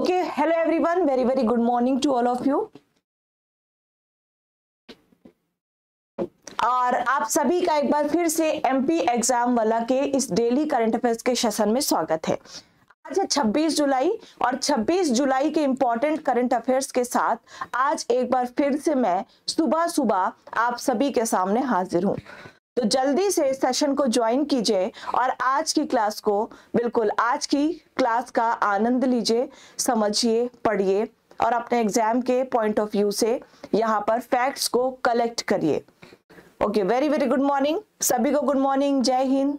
Okay, hello everyone, very good morning to all of you. और आप सभी का एक बार फिर से एमपी एग्जाम वाला के इस डेली करंट अफेयर्स के सेशन में स्वागत है। आज है 26 जुलाई और 26 जुलाई के इंपॉर्टेंट करंट अफेयर्स के साथ आज एक बार फिर से मैं सुबह आप सभी के सामने हाजिर हूँ। तो जल्दी से सेशन को ज्वाइन कीजिए और आज की क्लास को बिल्कुल आज की क्लास का आनंद लीजिए, समझिए, पढ़िए और अपने एग्जाम के पॉइंट ऑफ व्यू से यहाँ पर फैक्ट्स को कलेक्ट करिए। ओके, वेरी गुड मॉर्निंग सभी को, गुड मॉर्निंग, जय हिंद।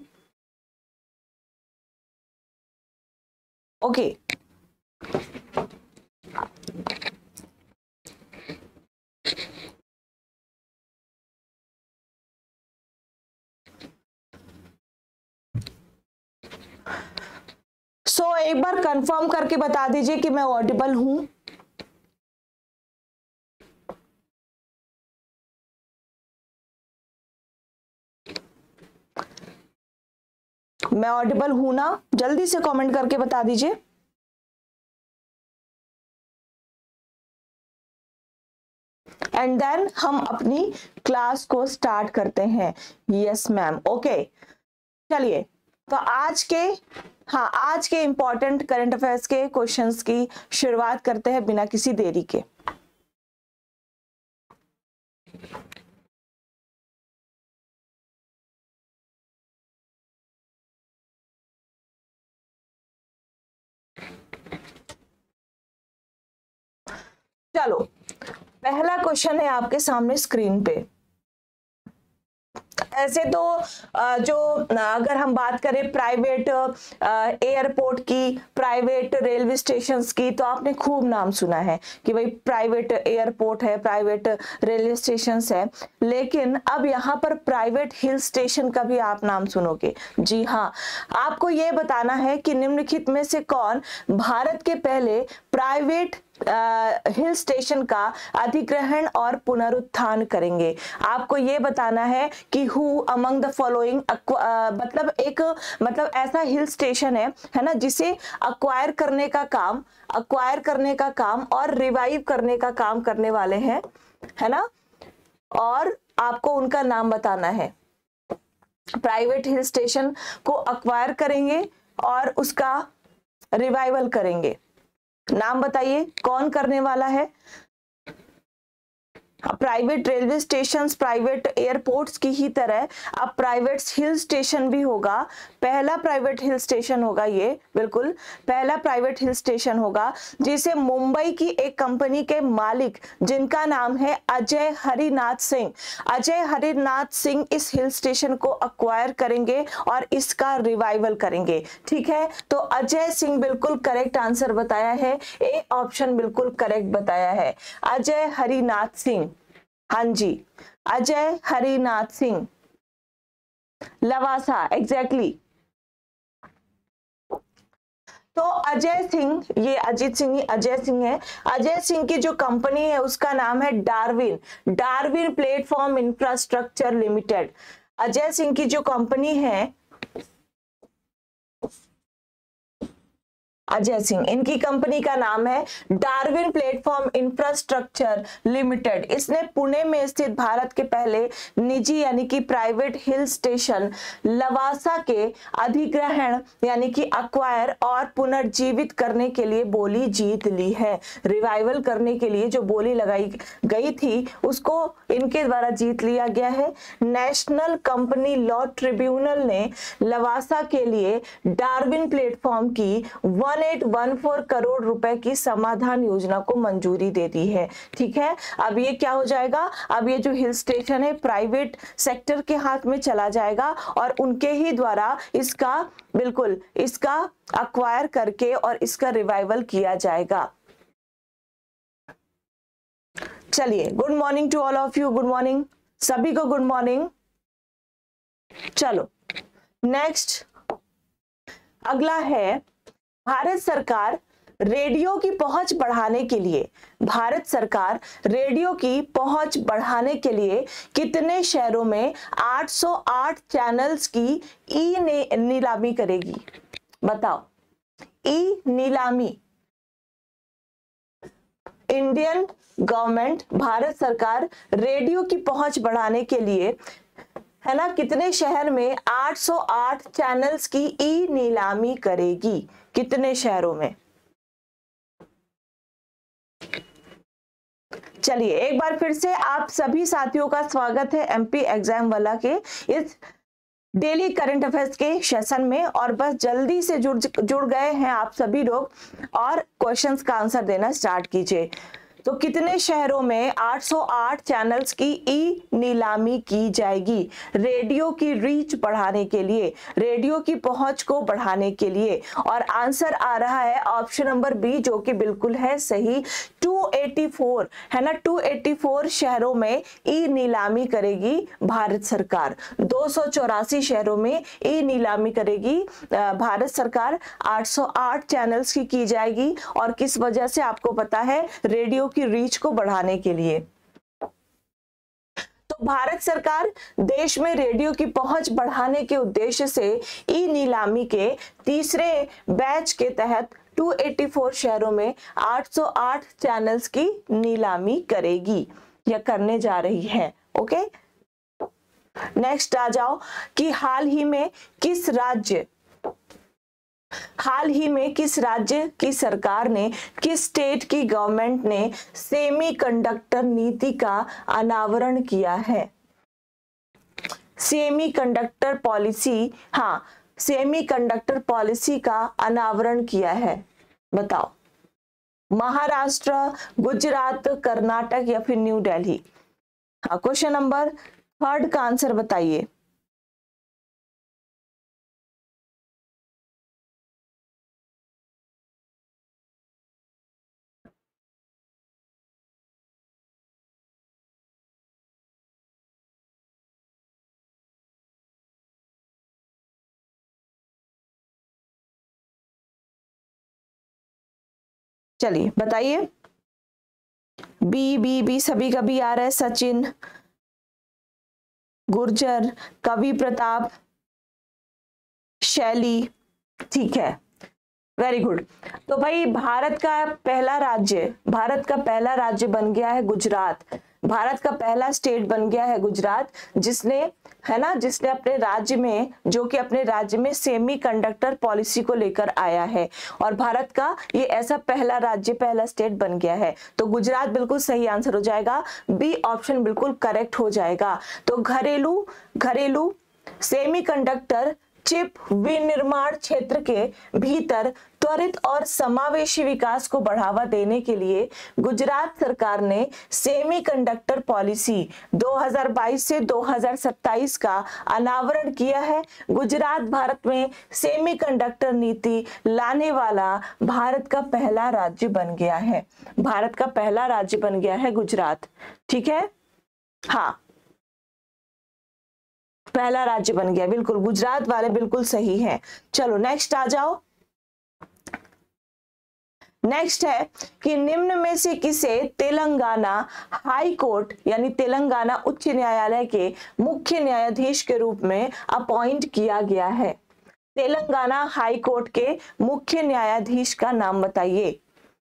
ओके, सो एक बार कंफर्म करके बता दीजिए कि मैं ऑडिबल हूं। मैं ऑडिबल हूं ना? जल्दी से कमेंट करके बता दीजिए। एंड देन हम अपनी क्लास को स्टार्ट करते हैं। Yes ma'am, okay. चलिए, तो आज के इंपॉर्टेंट करंट अफेयर्स के क्वेश्चंस की शुरुआत करते हैं बिना किसी देरी के। चलो, पहला क्वेश्चन है आपके सामने स्क्रीन पे। ऐसे तो जो अगर हम बात करें प्राइवेट एयरपोर्ट की, प्राइवेट रेलवे स्टेशंस की, तो आपने खूब नाम सुना है कि भाई प्राइवेट एयरपोर्ट है, प्राइवेट रेलवे स्टेशंस है। लेकिन अब यहाँ पर प्राइवेट हिल स्टेशन का भी आप नाम सुनोगे। जी हाँ, आपको ये बताना है कि निम्नलिखित में से कौन भारत के पहले प्राइवेट हिल स्टेशन का अधिग्रहण और पुनरुत्थान आपको ये बताना है कि हु अमंग द फॉलोइंग, मतलब ऐसा हिल स्टेशन है ना, जिसे अक्वायर करने का काम और रिवाइव करने का काम करने वाले हैं, है ना, और आपको उनका नाम बताना है। प्राइवेट हिल स्टेशन को अक्वायर करेंगे और उसका रिवाइवल करेंगे। नाम बताइए कौन करने वाला है? Private railway stations, private airports की ही तरह अब प्राइवेट हिल स्टेशन भी होगा। पहला प्राइवेट हिल स्टेशन होगा, ये बिल्कुल पहला प्राइवेट हिल स्टेशन होगा जिसे मुंबई की एक कंपनी के मालिक, जिनका नाम है अजय हरिनाथ सिंह। अजय हरिनाथ सिंह इस हिल स्टेशन को अक्वायर करेंगे और इसका रिवाइवल करेंगे। ठीक है, तो अजय सिंह बिल्कुल करेक्ट आंसर बताया है, ए ऑप्शन बिल्कुल करेक्ट बताया है, अजय हरिनाथ सिंह। हाँ जी, अजय हरिनाथ सिंह, लवासा, एग्जैक्टली। तो अजय सिंह, ये अजीत सिंह ही अजय सिंह है। अजय सिंह की जो कंपनी है उसका नाम है Darwin platform infrastructure limited. Ajay Singh की जो कंपनी है, अजय सिंह, इनकी कंपनी का नाम है डार्विन प्लेटफॉर्म इंफ्रास्ट्रक्चर लिमिटेड। इसने पुणे में स्थित भारत के पहले निजी यानी कि प्राइवेट हिल स्टेशन लवासा के अधिग्रहण यानी कि अक्वायर और पुनर्जीवित करने के लिए बोली जीत ली है। रिवाइवल करने के लिए जो बोली लगाई गई थी उसको इनके द्वारा जीत लिया गया है। नेशनल कंपनी लॉ ट्रिब्यूनल ने लवासा के लिए डार्विन प्लेटफॉर्म की 1814 करोड़ रुपए की समाधान योजना को मंजूरी दे दी है। ठीक है, अब ये क्या हो जाएगा, अब ये जो हिल स्टेशन है प्राइवेट सेक्टर के हाथ में चला जाएगा और उनके ही द्वारा इसका अक्वायर करके और इसका रिवाइवल किया जाएगा। चलिए, good morning to all of you, good morning सभी को, गुड मॉर्निंग। चलो नेक्स्ट, अगला है भारत सरकार रेडियो की पहुंच बढ़ाने के लिए कितने शहरों में 808 चैनल्स की नीलामी करेगी? बताओ, ई नीलामी इंडियन गवर्नमेंट, भारत सरकार रेडियो की पहुंच बढ़ाने के लिए, है ना, कितने शहर में 808 चैनल्स की ई नीलामी करेगी? कितने शहरों में? चलिए एक बार फिर से आप सभी साथियों का स्वागत है एमपी एग्जाम वाला के इस डेली करंट अफेयर्स के सेशन में। और बस जल्दी से जुड़ गए हैं आप सभी लोग और क्वेश्चंस का आंसर देना स्टार्ट कीजिए। तो कितने शहरों में 808 चैनल्स की ई नीलामी की जाएगी रेडियो की रीच बढ़ाने के लिए, रेडियो की पहुंच को बढ़ाने के लिए? और आंसर आ रहा है ऑप्शन नंबर बी, जो कि बिल्कुल है सही, 284, है ना, 284 शहरों में ई नीलामी करेगी भारत सरकार। 284 शहरों में ई नीलामी करेगी भारत सरकार। 808 चैनल्स की जाएगी और किस वजह से? आपको पता है, रेडियो की रीच को बढ़ाने के लिए। तो भारत सरकार देश में रेडियो की पहुंच बढ़ाने के उद्देश्य से ई नीलामी के तीसरे बैच के तहत 284 शहरों में 808 चैनल्स की नीलामी करेगी या करने जा रही है। ओके, नेक्स्ट आ जाओ कि हाल ही में किस राज्य की सरकार ने, किस स्टेट की गवर्नमेंट ने सेमीकंडक्टर नीति का अनावरण किया है? सेमीकंडक्टर पॉलिसी, हाँ, सेमीकंडक्टर पॉलिसी का अनावरण किया है, बताओ। महाराष्ट्र, गुजरात, कर्नाटक या फिर न्यू दिल्ली? हाँ, क्वेश्चन नंबर 3 का आंसर बताइए। चलिए बताइए। बी सभी का भी आ रहा है। सचिन, गुर्जर, कवि प्रताप, शैली, ठीक है, वेरी गुड। तो भाई भारत का पहला राज्य बन गया है गुजरात। भारत का पहला स्टेट बन गया है गुजरात, जिसने, है ना, जिसने अपने राज्य में, जो कि अपने राज्य में सेमीकंडक्टर पॉलिसी को लेकर आया है। और भारत का ये ऐसा पहला राज्य, पहला स्टेट बन गया है। तो गुजरात बिल्कुल सही आंसर हो जाएगा, बी ऑप्शन बिल्कुल करेक्ट हो जाएगा। तो घरेलू सेमीकंडक्टर चिप विनिर्माण क्षेत्र के भीतर त्वरित और समावेशी विकास को बढ़ावा देने के लिए गुजरात सरकार ने सेमीकंडक्टर पॉलिसी 2022 से 2027 का अनावरण किया है। गुजरात भारत में सेमीकंडक्टर नीति लाने वाला भारत का पहला राज्य बन गया है। भारत का पहला राज्य बन गया है गुजरात, ठीक है, हाँ, पहला राज्य बन गया, बिल्कुल गुजरात वाले बिल्कुल सही हैं। चलो नेक्स्ट आ जाओ। नेक्स्ट है कि निम्न में से किसे तेलंगाना हाई कोर्ट यानी तेलंगाना उच्च न्यायालय के मुख्य न्यायाधीश के रूप में अपॉइंट किया गया है? तेलंगाना हाई कोर्ट के मुख्य न्यायाधीश का नाम बताइए।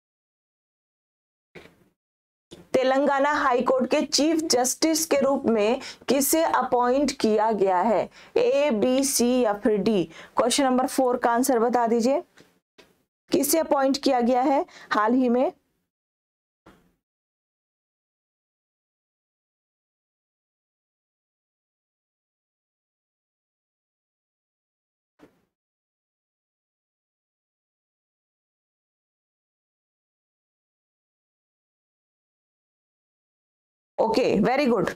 तेलंगाना हाई कोर्ट के चीफ जस्टिस के रूप में किसे अपॉइंट किया गया है? ए, बी, सी या फिर डी? क्वेश्चन नंबर 4 का आंसर बता दीजिए। किसे अपॉइंट किया गया है हाल ही में? Okay, very good.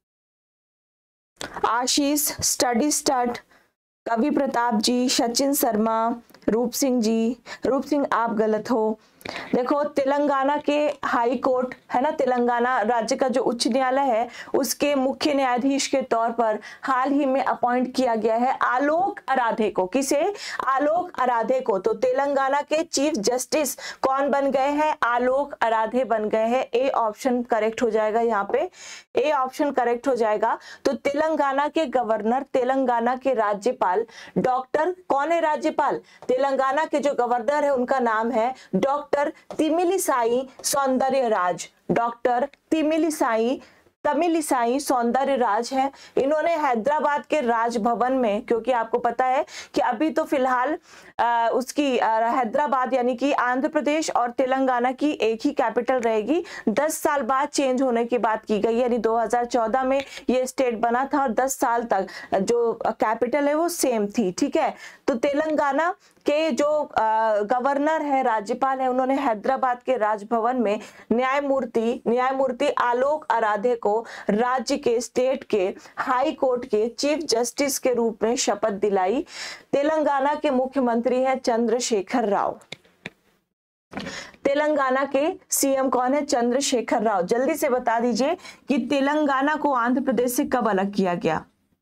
Ashish, study start, Kavi Pratap जी, सचिन शर्मा, रूप सिंह जी। रूप सिंह आप गलत हो। देखो, तेलंगाना के हाई कोर्ट, है ना, तेलंगाना राज्य का जो उच्च न्यायालय है उसके मुख्य न्यायाधीश के तौर पर हाल ही में अपॉइंट किया गया है आलोक आराधे को। किसे? आलोक आराधे को। तो तेलंगाना के चीफ जस्टिस कौन बन गए हैं? आलोक आराधे बन गए हैं। ए ऑप्शन करेक्ट हो जाएगा, यहाँ पे ए ऑप्शन करेक्ट हो जाएगा। तो तेलंगाना के गवर्नर, तेलंगाना के राज्यपाल डॉक्टर, कौन है राज्यपाल? तेलंगाना के जो गवर्नर है उनका नाम है डॉक्टर तिमिलिसाई सौंदर्यराज। डॉक्टर तिमिलिसाई सौंदर्यराज है। इन्होंने हैदराबाद के राजभवन में, क्योंकि आपको पता है कि अभी तो फिलहाल उसकी हैदराबाद यानी कि आंध्र प्रदेश और तेलंगाना की एक ही कैपिटल रहेगी। 10 साल बाद चेंज होने की बात की गई, यानी 2014 में ये स्टेट बना था और 10 साल तक जो कैपिटल है वो सेम थी। ठीक है, तो तेलंगाना के जो गवर्नर है, राज्यपाल है, उन्होंने हैदराबाद के राजभवन में न्यायमूर्ति आलोक आराधे को राज्य के स्टेट के हाई कोर्ट के चीफ जस्टिस के रूप में शपथ दिलाई। तेलंगाना के मुख्यमंत्री है चंद्रशेखर राव। तेलंगाना के सीएम कौन है? चंद्रशेखर राव। जल्दी से बता दीजिए कि तेलंगाना को आंध्र प्रदेश से कब अलग किया गया?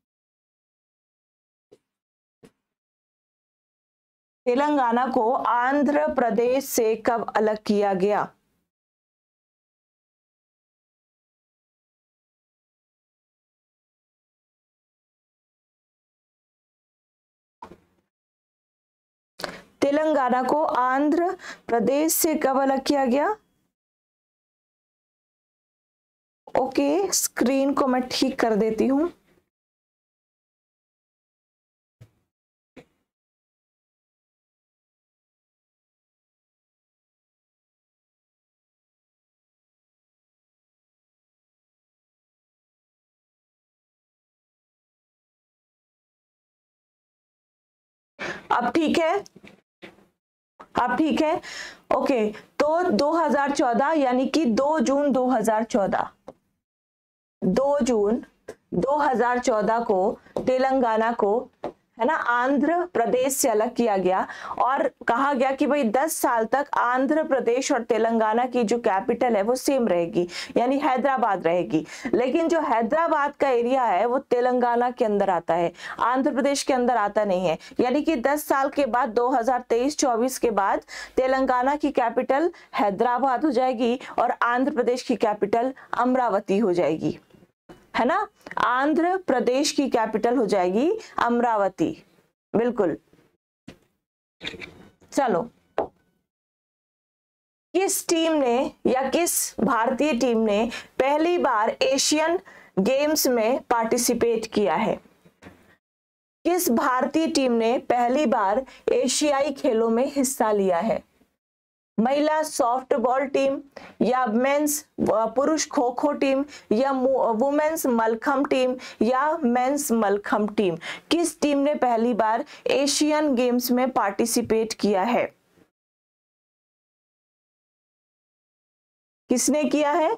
तेलंगाना को आंध्र प्रदेश से कब अलग किया गया? तेलंगाना को आंध्र प्रदेश से कब अलग किया गया? ओके, स्क्रीन को मैं ठीक कर देती हूं। अब ठीक है, अब ठीक है। ओके, तो 2014 यानी कि 2 जून 2014 को तेलंगाना को, है ना, आंध्र प्रदेश से अलग किया गया और कहा गया कि भाई 10 साल तक आंध्र प्रदेश और तेलंगाना की जो कैपिटल है वो सेम रहेगी, यानी हैदराबाद रहेगी। लेकिन जो हैदराबाद का एरिया है वो तेलंगाना के अंदर आता है, आंध्र प्रदेश के अंदर आता नहीं है। यानी कि 10 साल के बाद 2023-24 के बाद तेलंगाना की कैपिटल हैदराबाद हो जाएगी और आंध्र प्रदेश की कैपिटल अमरावती हो जाएगी, है ना। आंध्र प्रदेश की कैपिटल हो जाएगी अमरावती। बिल्कुल। चलो, किस टीम ने या किस भारतीय टीम ने पहली बार एशियन गेम्स में पार्टिसिपेट किया है? किस भारतीय टीम ने पहली बार एशियाई खेलों में हिस्सा लिया है? महिला सॉफ्टबॉल टीम या मेंस पुरुष खो खो टीम या वुमेन्स मलखम टीम या मेंस मलखम टीम? किस टीम ने पहली बार एशियन गेम्स में पार्टिसिपेट किया है? किसने किया है?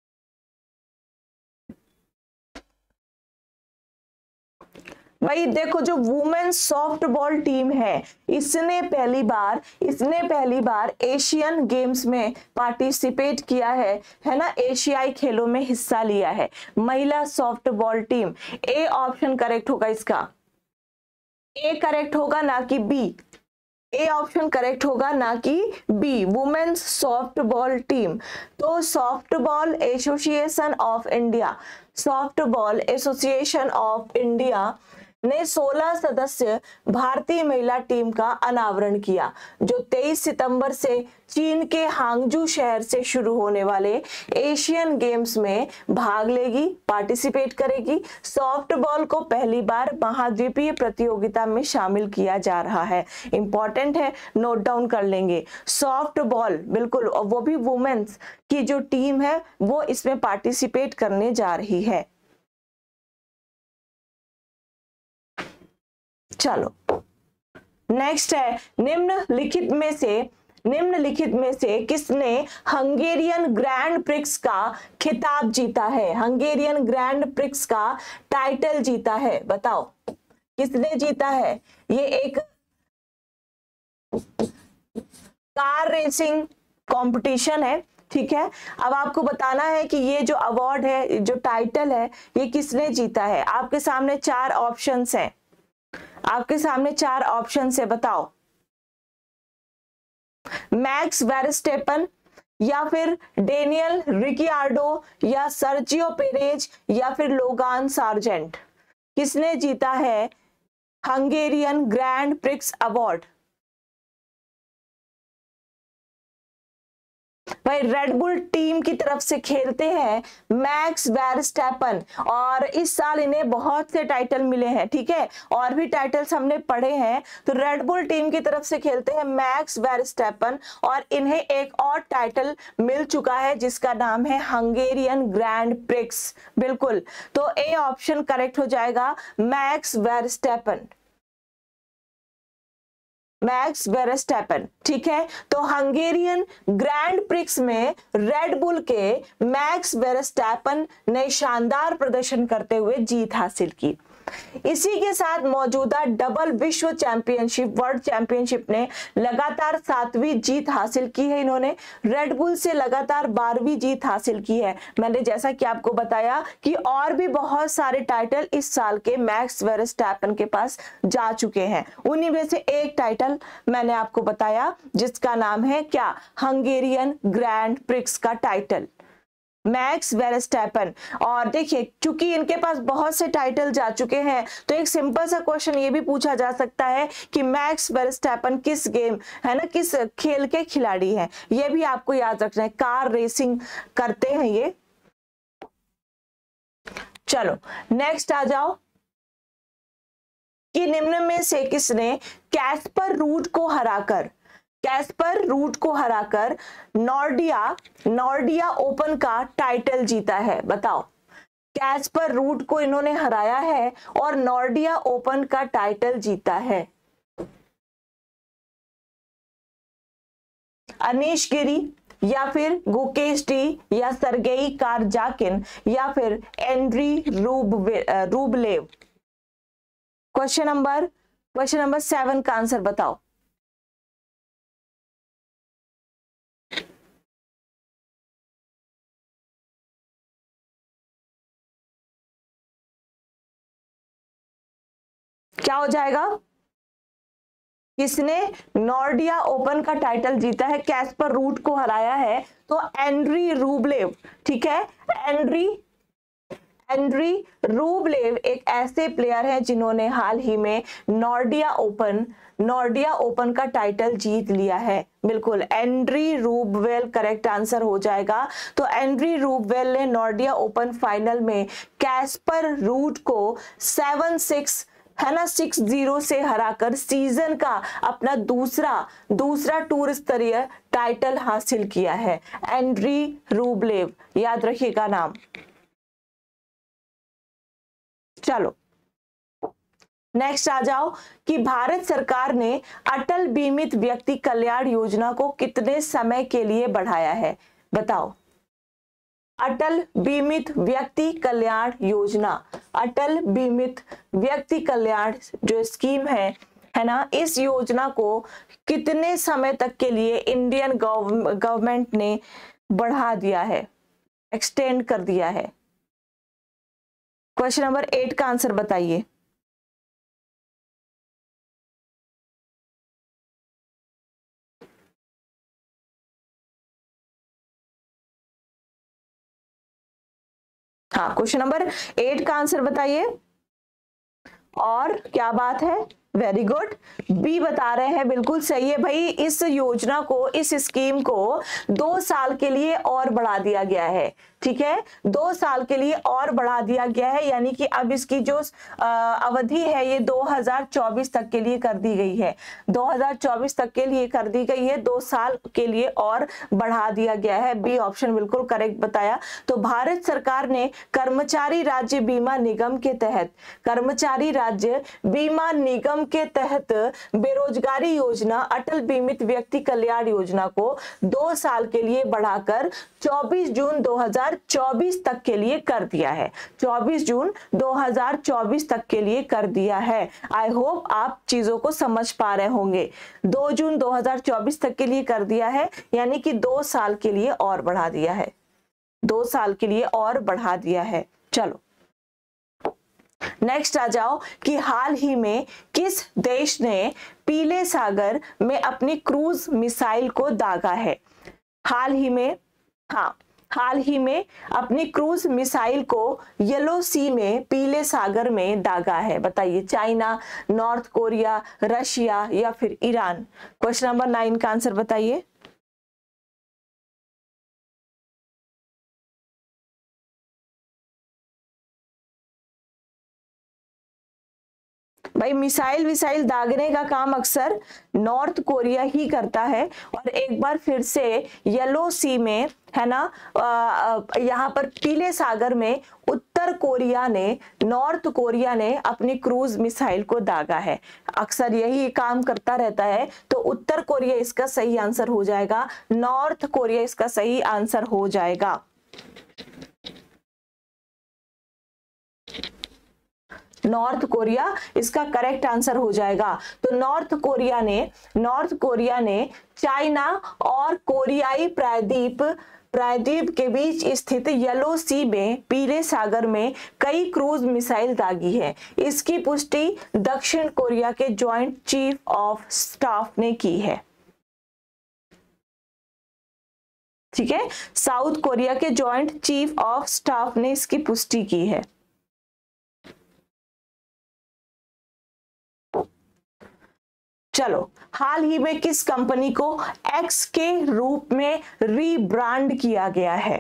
भाई देखो, जो वुमेन्स सॉफ्टबॉल टीम है इसने पहली बार एशियन गेम्स में पार्टिसिपेट किया है ना, एशियाई खेलों में हिस्सा लिया है महिला softball team. A option correct होगा इसका, ए करेक्ट होगा ना कि बी। ए ऑप्शन करेक्ट होगा ना कि बी, वुमेन्स सॉफ्टबॉल टीम। तो सॉफ्टबॉल एसोसिएशन ऑफ इंडिया ने 16 सदस्य भारतीय महिला टीम का अनावरण किया, जो 23 सितंबर से चीन के हांगजू शहर से शुरू होने वाले एशियन गेम्स में भाग लेगी, पार्टिसिपेट करेगी। सॉफ्टबॉल को पहली बार महाद्वीपीय प्रतियोगिता में शामिल किया जा रहा है। इंपॉर्टेंट है, नोट डाउन कर लेंगे। सॉफ्टबॉल, बिल्कुल, और वो भी वुमेन्स की जो टीम है वो इसमें पार्टिसिपेट करने जा रही है। चलो, नेक्स्ट है, निम्नलिखित में से किसने हंगेरियन ग्रैंड प्रिक्स का खिताब जीता है? हंगेरियन ग्रैंड प्रिक्स का टाइटल जीता है, बताओ किसने जीता है? ये एक कार रेसिंग कंपटीशन है, ठीक है। अब आपको बताना है कि ये जो अवार्ड है, जो टाइटल है, ये किसने जीता है। आपके सामने 4 ऑप्शंस हैं, से बताओ। मैक्स वेरस्टेपन या फिर डेनियल रिकियार्डो या सर्जियो पेरेज या फिर लोगान सार्जेंट? किसने जीता है हंगेरियन ग्रैंड प्रिक्स अवार्ड? भाई रेडबुल टीम की तरफ से खेलते हैं मैक्स वर्स्टैपन, और इस साल इन्हें बहुत से टाइटल मिले हैं, ठीक है, और भी टाइटल्स हमने पढ़े हैं। तो रेडबुल टीम की तरफ से खेलते हैं मैक्स वर्स्टैपन, और इन्हें एक और टाइटल मिल चुका है जिसका नाम है हंगेरियन ग्रैंड प्रिक्स। बिल्कुल, तो ए ऑप्शन करेक्ट हो जाएगा, मैक्स वर्स्टैपन, मैक्स वर्स्टैपन, ठीक है। तो हंगेरियन ग्रैंड प्रिक्स में रेडबुल के मैक्स वर्स्टैपन ने शानदार प्रदर्शन करते हुए जीत हासिल की। इसी के साथ मौजूदा डबल विश्व चैंपियनशिप, वर्ल्ड चैंपियनशिप ने लगातार 7वीं जीत हासिल की है। इन्होंने रेडबुल से लगातार 12वीं जीत हासिल की है। मैंने जैसा कि आपको बताया कि और भी बहुत सारे टाइटल इस साल के मैक्स वर्स्टैपन के पास जा चुके हैं। उन्हीं में से एक टाइटल मैंने आपको बताया जिसका नाम है क्या, हंगेरियन ग्रैंड प्रिक्स का टाइटल, मैक्स वर्स्टैपन। और देखिए क्योंकि इनके पास बहुत से टाइटल जा चुके हैं तो एक सिंपल सा क्वेश्चन ये भी पूछा जा सकता है कि मैक्स वर्स्टैपन किस गेम है ना, किस खेल के खिलाड़ी हैं, ये भी आपको याद रखना है। कार रेसिंग करते हैं ये। चलो नेक्स्ट आ जाओ कि निम्न में से किसने कैस्पर रूट को हराकर नॉर्डिया ओपन का टाइटल जीता है? बताओ, कैस्पर रूट को इन्होंने हराया है और नॉर्डिया ओपन का टाइटल जीता है। अनीश गिरी या फिर गुकेश डी या सरगेई कारजाकिन या फिर एंड्री रूबलेव? क्वेश्चन नंबर 7 का आंसर बताओ। क्या हो जाएगा? किसने नॉर्डिया ओपन का टाइटल जीता है, कैस्पर रूट को हराया है? तो एंड्री रूबलेव, ठीक है। एंड्री रूबलेव एक ऐसे प्लेयर हैं जिन्होंने हाल ही में नॉर्डिया ओपन का टाइटल जीत लिया है। बिल्कुल, एंड्री रूबवेल करेक्ट आंसर हो जाएगा। तो एंड्री रूबवेल ने नॉर्डिया ओपन फाइनल में कैस्पर रूट को 7-6 है ना 6-0 से हराकर सीजन का अपना दूसरा टूर स्तरीय टाइटल हासिल किया है। एंड्री रूबलेव, याद रखिएगा नाम। चलो नेक्स्ट आ जाओ कि भारत सरकार ने अटल बीमित व्यक्ति कल्याण योजना को कितने समय के लिए बढ़ाया है? बताओ, अटल बीमित व्यक्ति कल्याण योजना, अटल बीमित व्यक्ति कल्याण जो स्कीम है ना, इस योजना को कितने समय तक के लिए इंडियन गवर्नमेंट ने बढ़ा दिया है, एक्सटेंड कर दिया है? क्वेश्चन नंबर 8 का आंसर बताइए। हाँ, क्वेश्चन नंबर 8 का आंसर बताइए। और क्या बात है, वेरी गुड, बी बता रहे हैं, बिल्कुल सही है भाई। इस योजना को, इस स्कीम को 2 साल के लिए और बढ़ा दिया गया है, ठीक है, 2 साल के लिए और बढ़ा दिया गया है। यानी कि अब इसकी जो अवधि है ये 2024 तक के लिए कर दी गई है, 2024 तक के लिए कर दी गई है, 2 साल के लिए और बढ़ा दिया गया है। बी ऑप्शन बिल्कुल करेक्ट बताया। तो भारत सरकार ने कर्मचारी राज्य बीमा निगम के तहत, कर्मचारी राज्य बीमा निगम के तहत बेरोजगारी योजना, अटल बीमित व्यक्ति कल्याण योजना को 2 साल के लिए बढ़ाकर 24 जून 2024 तक के लिए कर दिया है। 24 जून 2024 तक के लिए कर दिया है। आई होप आप चीजों को समझ पा रहे होंगे। 2 जून 2024 तक के लिए कर दिया है, यानी कि 2 साल के लिए और बढ़ा दिया है, 2 साल के लिए और बढ़ा दिया है। चलो नेक्स्ट आ जाओ कि हाल ही में किस देश ने पीले सागर में अपनी क्रूज मिसाइल को दागा है? हाल ही में अपनी क्रूज मिसाइल को येलो सी में, पीले सागर में दागा है। बताइए, चाइना, नॉर्थ कोरिया, रशिया या फिर ईरान? क्वेश्चन नंबर 9 का आंसर बताइए। भाई मिसाइल विसाइल दागने का काम अक्सर नॉर्थ कोरिया ही करता है। और एक बार फिर से येलो सी में है ना, यहाँ पर पीले सागर में उत्तर कोरिया ने, नॉर्थ कोरिया ने अपनी क्रूज मिसाइल को दागा है। अक्सर यही काम करता रहता है, तो उत्तर कोरिया इसका सही आंसर हो जाएगा, नॉर्थ कोरिया इसका सही आंसर हो जाएगा। नॉर्थ कोरिया इसका करेक्ट आंसर हो जाएगा। तो नॉर्थ कोरिया ने चाइना और कोरियाई प्रायद्वीप के बीच स्थित येलो सी में, पीले सागर में कई क्रूज मिसाइल दागी है। इसकी पुष्टि दक्षिण कोरिया के जॉइंट चीफ ऑफ स्टाफ ने की है। ठीक है, साउथ कोरिया के जॉइंट चीफ ऑफ स्टाफ ने इसकी पुष्टि की है। चलो, हाल ही में किस कंपनी को एक्स के रूप में रीब्रांड किया गया है?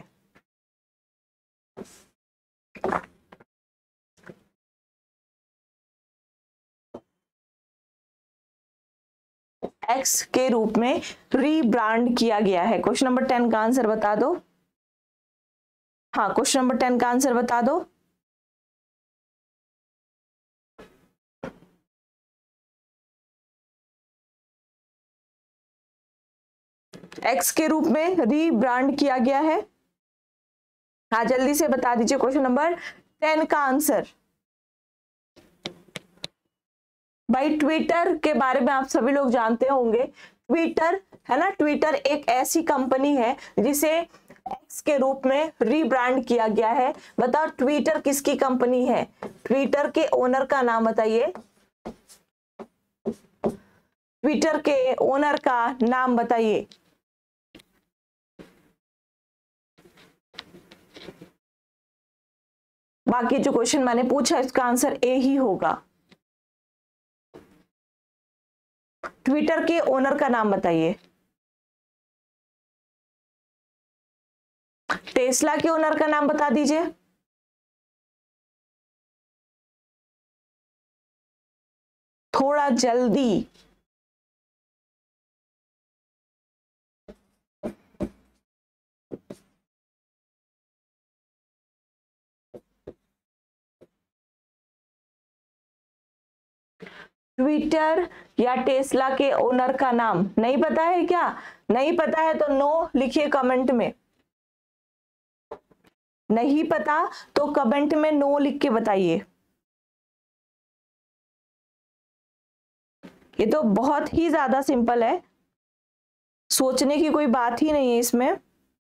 एक्स के रूप में रीब्रांड किया गया है। क्वेश्चन नंबर 10 का आंसर बता दो। हाँ, क्वेश्चन नंबर 10 का आंसर बता दो। एक्स के रूप में रीब्रांड किया गया है। हाँ, जल्दी से बता दीजिए क्वेश्चन नंबर 10 का आंसर। भाई ट्विटर के बारे में आप सभी लोग जानते होंगे। ट्विटर है ना, ट्विटर एक ऐसी कंपनी है जिसे एक्स के रूप में रीब्रांड किया गया है। बताओ ट्विटर किसकी कंपनी है? ट्विटर के ओनर का नाम बताइए। ट्विटर के ओनर का नाम बताइए। बाकी जो क्वेश्चन मैंने पूछा इसका आंसर ए ही होगा। ट्विटर के ओनर का नाम बताइए। टेस्ला के ओनर का नाम बता दीजिए। थोड़ा जल्दी। ट्विटर या टेस्ला के ओनर का नाम नहीं पता है क्या? नहीं पता है तो नो लिखिए कमेंट में। नहीं पता तो कमेंट में नो लिख के बताइए। ये तो बहुत ही ज्यादा सिंपल है, सोचने की कोई बात ही नहीं है इसमें।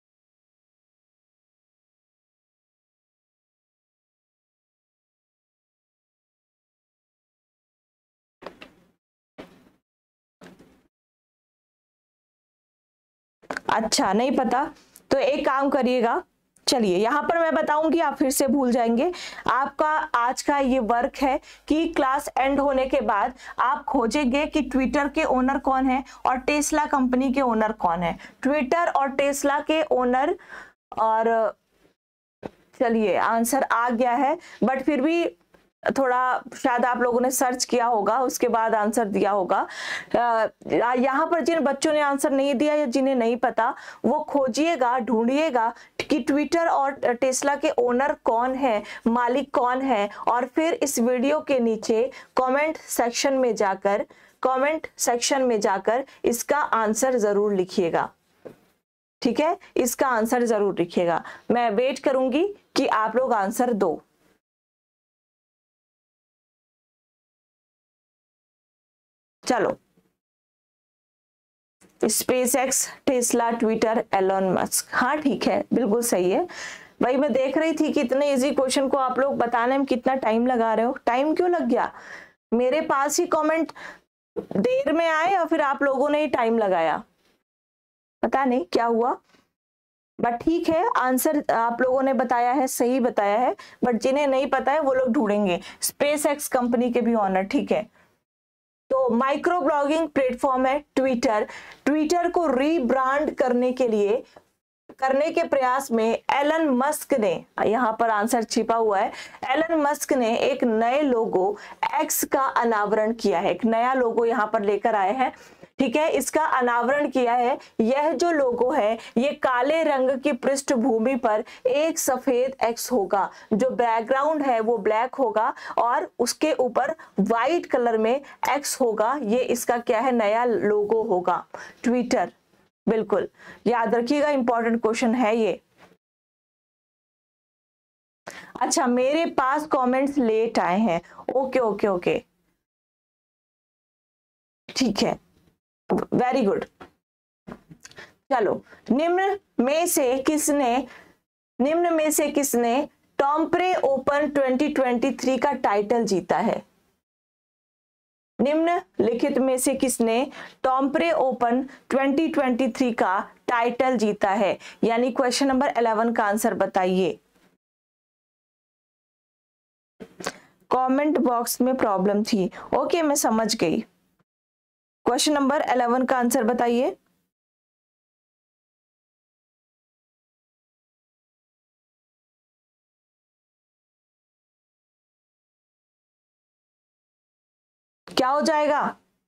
अच्छा, नहीं पता तो एक काम करिएगा, चलिए यहाँ पर मैं बताऊंगी, आप फिर से भूल जाएंगे। आपका आज का ये वर्क है कि क्लास एंड होने के बाद आप खोजेंगे कि ट्विटर के ओनर कौन है और टेस्ला कंपनी के ओनर कौन है। ट्विटर और टेस्ला के ओनर, और चलिए आंसर आ गया है, बट फिर भी थोड़ा शायद आप लोगों ने सर्च किया होगा उसके बाद आंसर दिया होगा। यहाँ पर जिन बच्चों ने आंसर नहीं दिया या जिन्हें नहीं पता वो खोजिएगा, ढूंढिएगा कि ट्विटर और टेस्ला के ओनर कौन है, मालिक कौन है, और फिर इस वीडियो के नीचे कमेंट सेक्शन में जाकर इसका आंसर जरूर लिखिएगा। ठीक है, इसका आंसर जरूर लिखिएगा। मैं वेट करूंगी कि आप लोग आंसर दो। चलो, space X, Tesla, Twitter, Elon Musk. हाँ ठीक है, बिल्कुल सही है। भाई मैं देख रही थी कि इतने इजी क्वेश्चन को आप लोग बताने में कितना टाइम लगा रहे हो। टाइम क्यों लग गया? मेरे पास ही कमेंट देर में आए या फिर आप लोगों ने ही टाइम लगाया, पता नहीं क्या हुआ। बट ठीक है, आंसर आप लोगों ने बताया है, सही बताया है, बट जिन्हें नहीं पता है वो लोग ढूंढेंगे। स्पेस एक्स कंपनी के भी ऑनर। ठीक है, तो माइक्रो ब्लॉगिंग प्लेटफॉर्म है ट्विटर। ट्विटर को रीब्रांड करने के लिए करने के प्रयास में एलन मस्क ने, यहाँ पर आंसर छिपा हुआ है, एलन मस्क ने एक नए लोगो एक्स का अनावरण किया है। एक नया लोगो यहाँ पर लेकर आए हैं, ठीक है, इसका अनावरण किया है। यह जो लोगो है ये काले रंग की पृष्ठभूमि पर एक सफेद एक्स होगा, जो बैकग्राउंड है वो ब्लैक होगा और उसके ऊपर व्हाइट कलर में एक्स होगा। ये इसका क्या है, नया लोगो होगा ट्विटर। बिल्कुल याद रखिएगा, इंपॉर्टेंट क्वेश्चन है ये। अच्छा, मेरे पास कमेंट्स लेट आए हैं। ओके ओके ओके, ठीक है, वेरी गुड। चलो, निम्न में से किसने टॉम्परे ओपन 2023 का टाइटल जीता है? निम्नलिखित में से किसने टॉम्परे ओपन 2023 का टाइटल जीता है? यानी क्वेश्चन नंबर 11 का आंसर बताइए। कमेंट बॉक्स में प्रॉब्लम थी, ओके मैं समझ गई। क्वेश्चन नंबर 11 का आंसर बताइए। क्या हो जाएगा?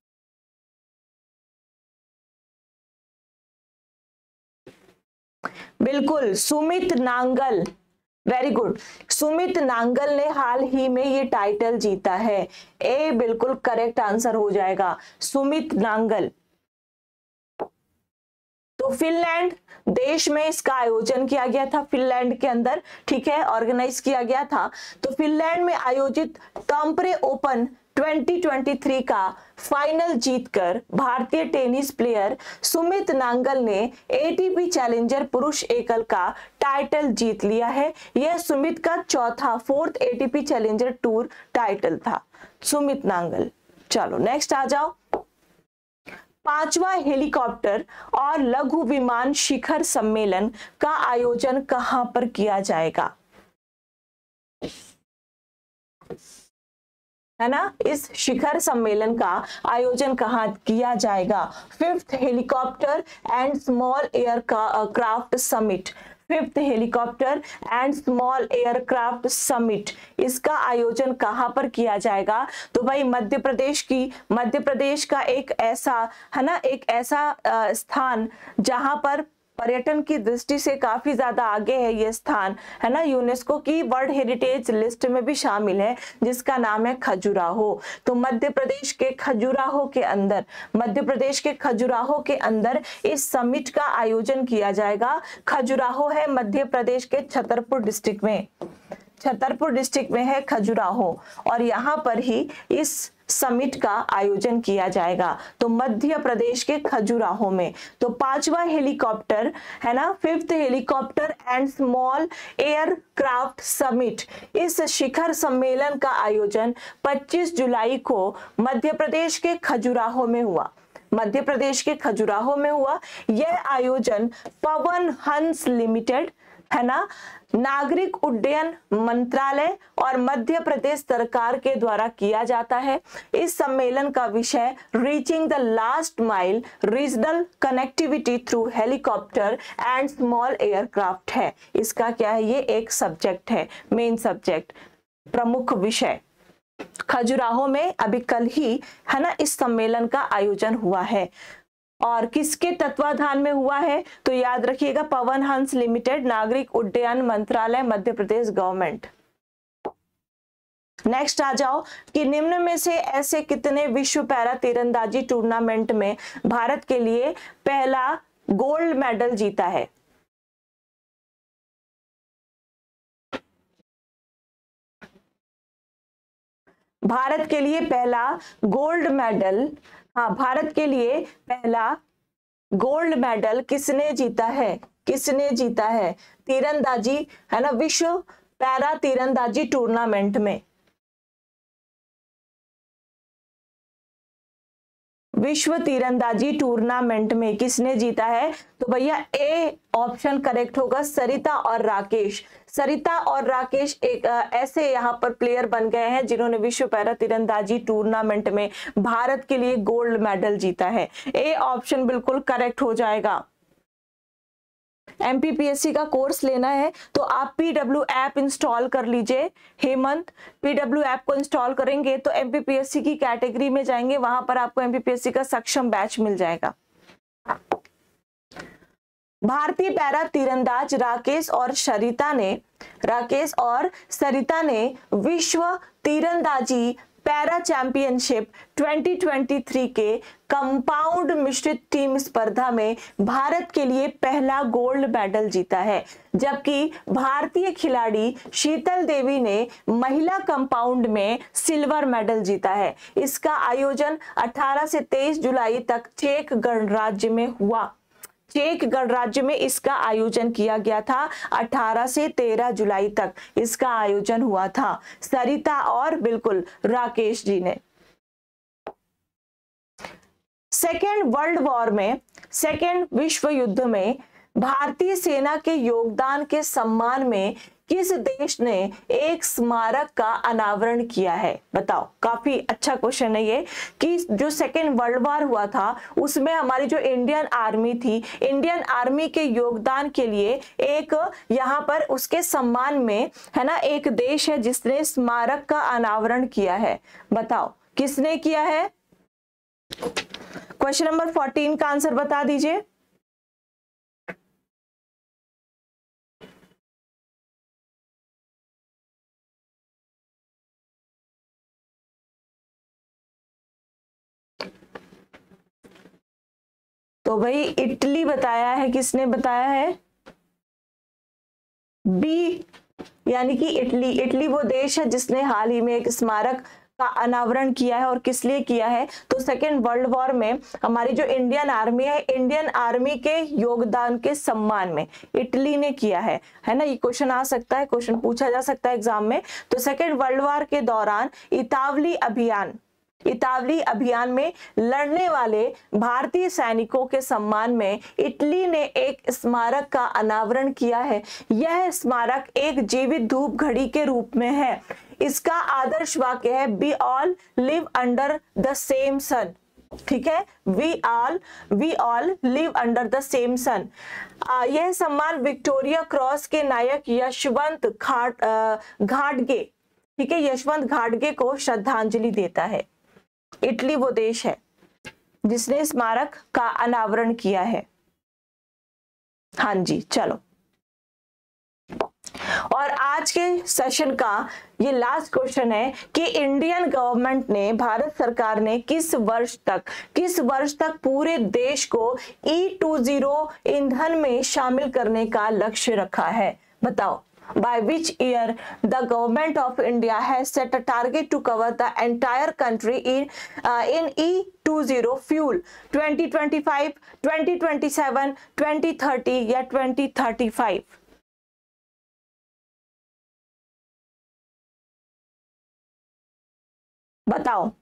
बिल्कुल, सुमित नांगल, वेरी गुड। सुमित नांगल ने हाल ही में ये टाइटल जीता है। ए बिल्कुल करेक्ट आंसर हो जाएगा, सुमित नांगल। तो फिनलैंड देश में इसका आयोजन किया गया था, फिनलैंड के अंदर, ठीक है, ऑर्गेनाइज किया गया था। तो फिनलैंड में आयोजित टॉम्परे ओपन 2023 का फाइनल जीतकर भारतीय टेनिस प्लेयर सुमित नांगल ने एटीपी चैलेंजर पुरुष एकल का टाइटल जीत लिया है। यह सुमित का चौथा, fourth ATP challenger tour title था, सुमित नांगल। चलो नेक्स्ट आ जाओ। 5वां हेलीकॉप्टर और लघु विमान शिखर सम्मेलन का आयोजन कहां पर किया जाएगा? है ना, इस शिखर सम्मेलन का आयोजन कहां किया जाएगा? 5th helicopter and small aircraft summit, 5th helicopter and small aircraft summit, इसका आयोजन कहां पर किया जाएगा? तो भाई मध्य प्रदेश का एक ऐसा, है ना, एक ऐसा स्थान जहां पर पर्यटन की दृष्टि से काफी ज्यादा आगे है ये स्थान, है ना, यूनेस्को की वर्ल्ड हेरिटेज लिस्ट में भी शामिल है, जिसका नाम है खजुराहो। तो मध्य प्रदेश के खजुराहो के अंदर इस समिट का आयोजन किया जाएगा। खजुराहो है मध्य प्रदेश के छतरपुर डिस्ट्रिक्ट में है खजुराहो, और यहाँ पर ही इस समिट का आयोजन किया जाएगा। तो मध्य प्रदेश के खजुराहो में। तो 5वां हेलीकॉप्टर, है ना, 5th helicopter and small aircraft summit, इस शिखर सम्मेलन का आयोजन 25 जुलाई को मध्य प्रदेश के खजुराहो में हुआ। यह आयोजन पवन हंस लिमिटेड, है ना, नागरिक उड्डयन मंत्रालय और मध्य प्रदेश सरकार के द्वारा किया जाता है। इस सम्मेलन का विषय reaching the last mile regional connectivity through helicopter and small aircraft है। इसका क्या है, ये एक सब्जेक्ट है, मेन सब्जेक्ट, प्रमुख विषय। खजुराहो में अभी कल ही, है ना, इस सम्मेलन का आयोजन हुआ है। और किसके तत्वाधान में हुआ है? तो याद रखिएगा, पवन हंस लिमिटेड, नागरिक उड्डयन मंत्रालय, मध्य प्रदेश गवर्नमेंट। नेक्स्ट आ जाओ कि निम्न में से ऐसे कितने विश्व पैरा तीरंदाजी टूर्नामेंट में भारत के लिए पहला गोल्ड मेडल जीता है? भारत के लिए पहला गोल्ड मेडल, हाँ, भारत के लिए पहला गोल्ड मेडल किसने जीता है? तीरंदाजी, है ना, विश्व पैरा तीरंदाजी टूर्नामेंट में। विश्व तीरंदाजी टूर्नामेंट में किसने जीता है? तो भैया ए ऑप्शन करेक्ट होगा, सरिता और राकेश। सरिता और राकेश एक ऐसे यहाँ पर प्लेयर बन गए हैं जिन्होंने विश्व पैरा तीरंदाजी टूर्नामेंट में भारत के लिए गोल्ड मेडल जीता है। ए ऑप्शन बिल्कुल करेक्ट हो जाएगा। एमपीपीएससी का कोर्स लेना है तो आप पीडब्ल्यू ऐप इंस्टॉल कर लीजिए। हेमंत, पीडब्ल्यू ऐप को इंस्टॉल करेंगे तो एमपीपीएससी की कैटेगरी में जाएंगे, वहां पर आपको एमपीपीएससी का सक्षम बैच मिल जाएगा। भारतीय पैरा तीरंदाज राकेश और सरिता ने विश्व तीरंदाजी पैरा चैंपियनशिप 2023 के कंपाउंड मिश्रित टीम स्पर्धा में भारत के लिए पहला गोल्ड मेडल जीता है, जबकि भारतीय खिलाड़ी शीतल देवी ने महिला कंपाउंड में सिल्वर मेडल जीता है। इसका आयोजन 18 से 23 जुलाई तक चेक गणराज्य में हुआ। चेक गणराज्य में इसका आयोजन किया गया था। 18 से 13 जुलाई तक इसका आयोजन हुआ था। सरिता और बिल्कुल राकेश जी ने। सेकेंड वर्ल्ड वॉर में, सेकेंड विश्व युद्ध में भारतीय सेना के योगदान के सम्मान में किस देश ने एक स्मारक का अनावरण किया है? बताओ, काफी अच्छा क्वेश्चन है ये कि जो सेकेंड वर्ल्ड वॉर हुआ था उसमें हमारी जो इंडियन आर्मी थी, इंडियन आर्मी के योगदान के लिए एक यहाँ पर उसके सम्मान में है ना एक देश है जिसने स्मारक का अनावरण किया है। बताओ किसने किया है? क्वेश्चन नंबर 14 का आंसर बता दीजिए। तो भाई इटली बताया है। किसने बताया है? बी, यानी कि इटली। इटली वो देश है जिसने हाल ही में एक स्मारक का अनावरण किया है। और किस लिए किया है? तो सेकेंड वर्ल्ड वॉर में हमारी जो इंडियन आर्मी है, इंडियन आर्मी के योगदान के सम्मान में इटली ने किया है ना। ये क्वेश्चन आ सकता है, क्वेश्चन पूछा जा सकता है एग्जाम में। तो सेकेंड वर्ल्ड वॉर के दौरान इतावली अभियान में लड़ने वाले भारतीय सैनिकों के सम्मान में इटली ने एक स्मारक का अनावरण किया है। यह स्मारक एक जीवित धूप घड़ी के रूप में है। इसका आदर्श वाक्य है we all live under the same sun. ठीक है, we all live under the same sun. यह सम्मान विक्टोरिया क्रॉस के नायक यशवंत घाटगे, ठीक है, यशवंत घाटगे को श्रद्धांजलि देता है। इटली वो देश है जिसने स्मारक का अनावरण किया है। हाँ जी, चलो। और आज के सेशन का ये लास्ट क्वेश्चन है कि इंडियन गवर्नमेंट ने, भारत सरकार ने किस वर्ष तक पूरे देश को E20 ईंधन में शामिल करने का लक्ष्य रखा है? बताओ। By which year the government of India has set a target to cover the entire country in E20 fuel? 2025, 2027, 2030 या 2035? बताओ।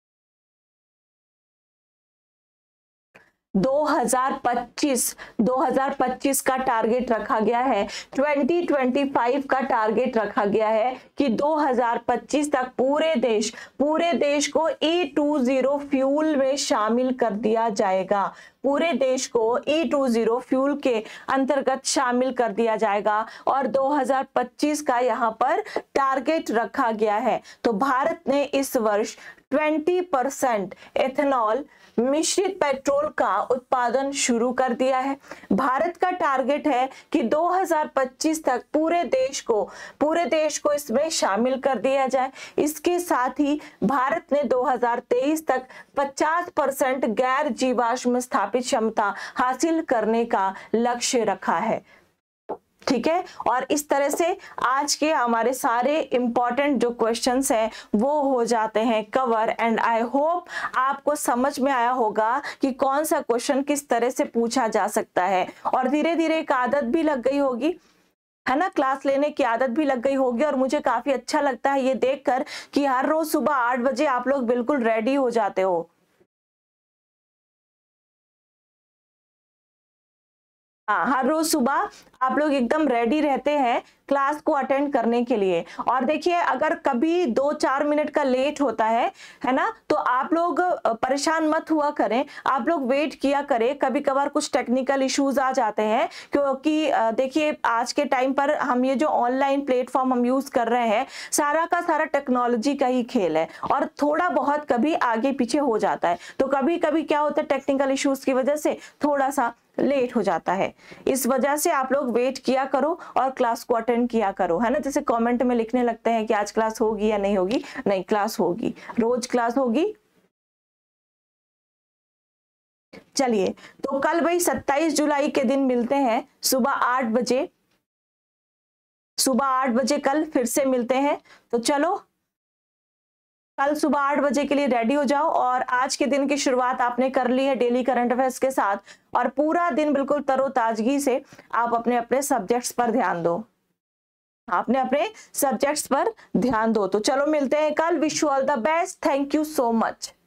2025 का टारगेट रखा गया है। 2025 का टारगेट रखा गया है कि 2025 तक पूरे देश को E20 फ्यूल में शामिल कर दिया जाएगा। पूरे देश को E20 फ्यूल के अंतर्गत शामिल कर दिया जाएगा और 2025 का यहाँ पर टारगेट रखा गया है। तो भारत ने इस वर्ष 20% एथेनॉल मिश्रित पेट्रोल का उत्पादन शुरू कर दिया है। भारत का टारगेट है कि 2025 तक पूरे देश को इसमें शामिल कर दिया जाए। इसके साथ ही भारत ने 2023 तक 50% गैर जीवाश्म स्थापित क्षमता हासिल करने का लक्ष्य रखा है। ठीक है, और इस तरह से आज के हमारे सारे इंपॉर्टेंट जो क्वेश्चंस हैं वो हो जाते हैं कवर। एंड आई होप आपको समझ में आया होगा कि कौन सा क्वेश्चन किस तरह से पूछा जा सकता है। और धीरे धीरे एक आदत भी लग गई होगी, है ना, क्लास लेने की आदत भी लग गई होगी। और मुझे काफी अच्छा लगता है ये देखकर कि हर रोज सुबह 8 बजे आप लोग बिल्कुल रेडी हो जाते हो। हाँ, हर रोज सुबह आप लोग एकदम रेडी रहते हैं क्लास को अटेंड करने के लिए। और देखिए अगर कभी 2-4 मिनट का लेट होता है ना, तो आप लोग परेशान मत हुआ करें, आप लोग वेट किया करें। कभी कभार कुछ टेक्निकल इश्यूज आ जाते हैं, क्योंकि देखिए आज के टाइम पर हम ये जो ऑनलाइन प्लेटफॉर्म हम यूज कर रहे हैं, सारा का सारा टेक्नोलॉजी का ही खेल है और थोड़ा बहुत कभी आगे पीछे हो जाता है। तो कभी कभी क्या होता है, टेक्निकल इश्यूज की वजह से थोड़ा सा लेट हो जाता है। इस वजह से आप लोग वेट किया करो और क्लास को अटेंड किया करो, है ना। जैसे कमेंट में लिखने लगते हैं कि आज क्लास होगी या नहीं होगी, नहीं, क्लास होगी, रोज क्लास होगी। चलिए, तो कल भाई 27 जुलाई के दिन मिलते हैं सुबह 8 बजे, सुबह 8 बजे कल फिर से मिलते हैं। तो चलो कल सुबह 8 बजे के लिए रेडी हो जाओ। और आज के दिन की शुरुआत आपने कर ली है डेली करंट अफेयर्स के साथ, और पूरा दिन बिल्कुल तरोताजगी से आप अपने अपने सब्जेक्ट्स पर ध्यान दो, आपने अपने सब्जेक्ट्स पर ध्यान दो। तो चलो मिलते हैं कल। Wish you all the best, thank you so much.